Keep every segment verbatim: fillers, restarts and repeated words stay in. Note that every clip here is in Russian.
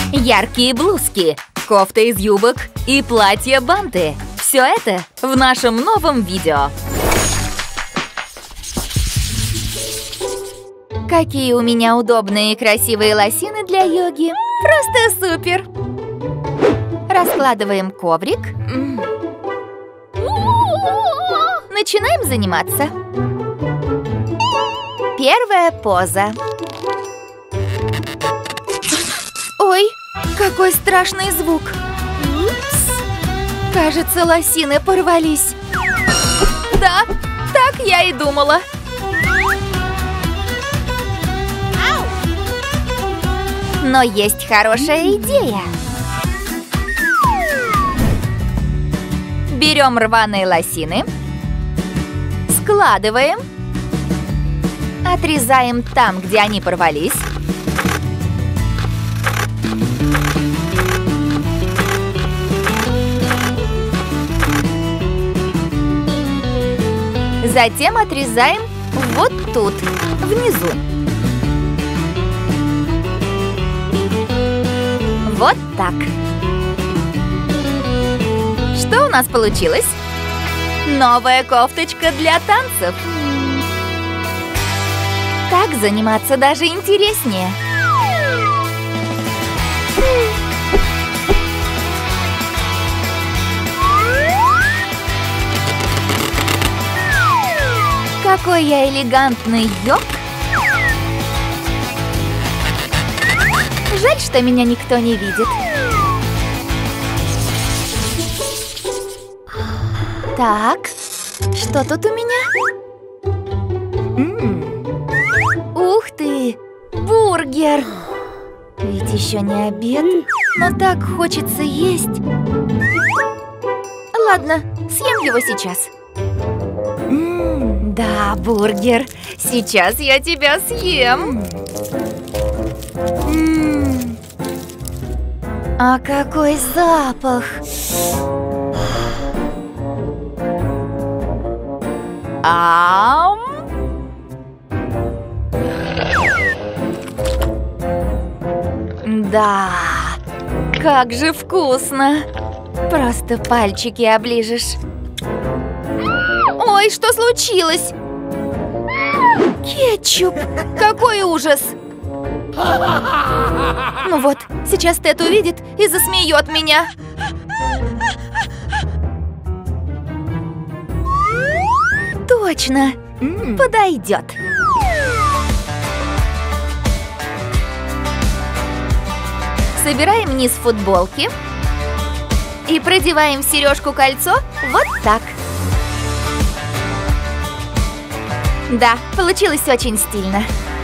Яркие блузки, кофта из юбок и платья-банты. Все это в нашем новом видео. Какие у меня удобные и красивые лосины для йоги. Просто супер! Раскладываем коврик. Начинаем заниматься. Первая поза. Ой, какой страшный звук. Упс. Кажется, лосины порвались. Да, так я и думала. Но есть хорошая идея. Берем рваные лосины, складываем, отрезаем там, где они порвались. Затем отрезаем вот тут, внизу. Вот так. Что у нас получилось? Новая кофточка для танцев. Так заниматься даже интереснее. Какой я элегантный йог! Жаль, что меня никто не видит. Так, что тут у меня? М-м. Ух ты! Бургер! Ведь еще не обед, но так хочется есть. Ладно, съем его сейчас. М-м, да, бургер. Сейчас я тебя съем. М-м. А какой запах! Ам! Да, как же вкусно! Просто пальчики оближешь. Ой, что случилось? Кетчуп! Какой ужас! Ну вот, сейчас Тед увидит и засмеет меня. Точно! Mm. Подойдет. Собираем низ футболки и продеваем в сережку-кольцо вот так. Да, получилось очень стильно.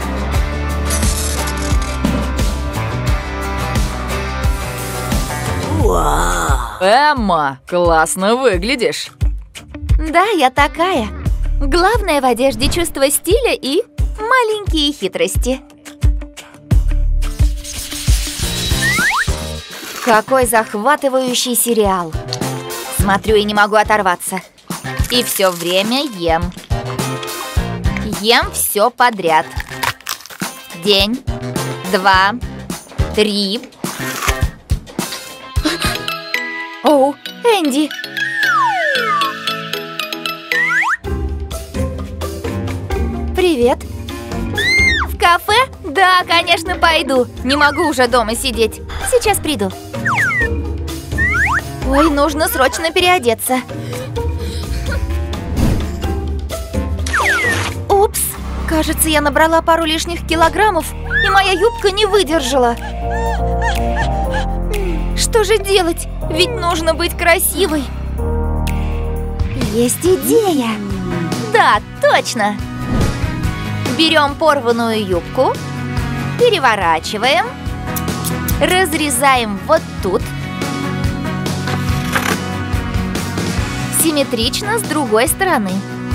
Wow. Эмма, классно выглядишь. Да, я такая. Главное в одежде чувство стиля и маленькие хитрости. Какой захватывающий сериал. Смотрю и не могу оторваться. И все время ем. Ем все подряд. День, два, три. Оу, Энди! Привет! В кафе? Да, конечно, пойду. Не могу уже дома сидеть. Сейчас приду. Ой, нужно срочно переодеться. Упс! Кажется, я набрала пару лишних килограммов, и моя юбка не выдержала. Что же делать? Ведь нужно быть красивой. Есть идея. Да, точно. Берем порванную юбку, переворачиваем, разрезаем вот тут. Симметрично с другой стороны.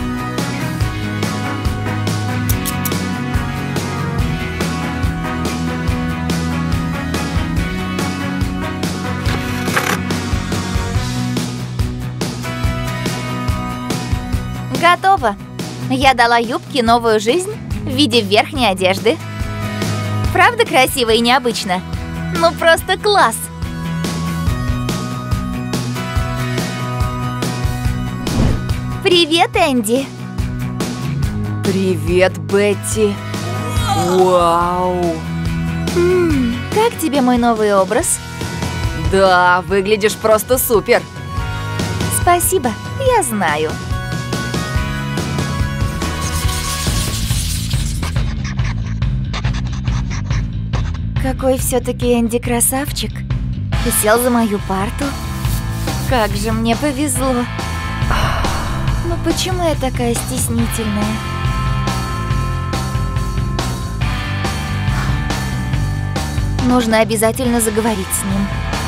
Готово! Я дала юбке новую жизнь в виде верхней одежды. Правда красиво и необычно? Ну просто класс! Привет, Энди! Привет, Бетти! Вау! М, Как тебе мой новый образ? Да, выглядишь просто супер! Спасибо, я знаю. Какой все-таки Энди красавчик. И сел за мою парту. Как же мне повезло. Ну почему я такая стеснительная? Нужно обязательно заговорить с ним.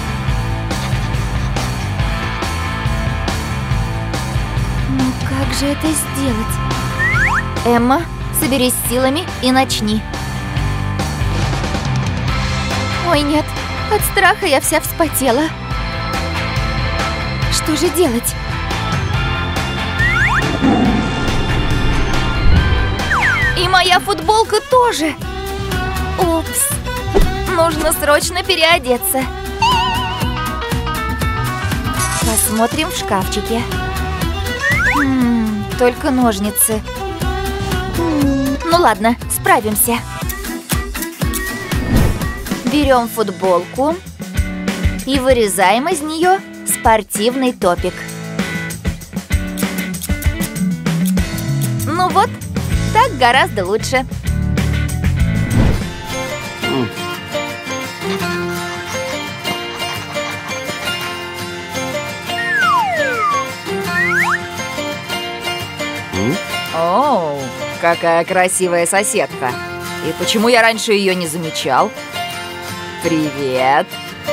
Ну как же это сделать? Эмма, соберись с силами и начни. Ой, нет, от страха я вся вспотела. Что же делать? И моя футболка тоже. Упс. Нужно срочно переодеться. Посмотрим в шкафчике. М, только ножницы. М, Ну ладно, справимся. Берем футболку и вырезаем из нее спортивный топик. Ну вот, так гораздо лучше. Оу, какая красивая соседка! И почему я раньше ее не замечал? Привет!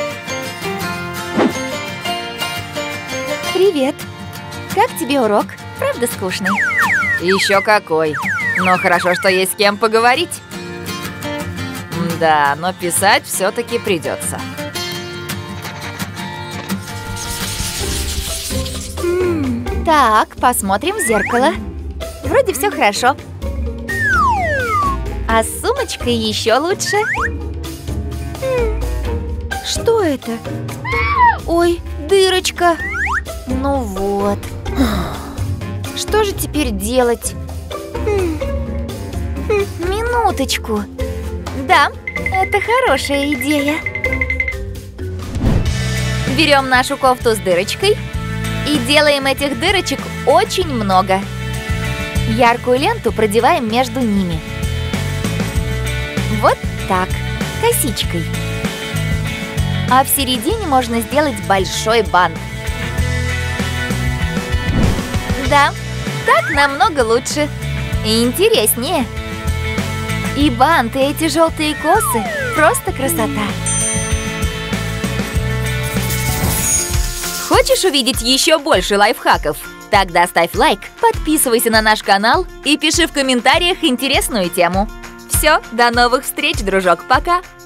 Привет. Как тебе урок? Правда скучный? Еще какой! Но хорошо, что есть с кем поговорить. Да, но писать все-таки придется. М, Так, посмотрим в зеркало. Вроде все хорошо. А с сумочкой еще лучше. М, Что это? Ой, дырочка. Ну вот. Что же теперь делать? М, м, Минуточку. Да, это хорошая идея. Берем нашу кофту с дырочкой и делаем этих дырочек очень много. Яркую ленту продеваем между ними. Вот так, косичкой. А в середине можно сделать большой бант. Да, так намного лучше и интереснее. И бант, и эти желтые косы – просто красота. Хочешь увидеть еще больше лайфхаков? Тогда ставь лайк, подписывайся на наш канал и пиши в комментариях интересную тему. Все, до новых встреч, дружок, пока!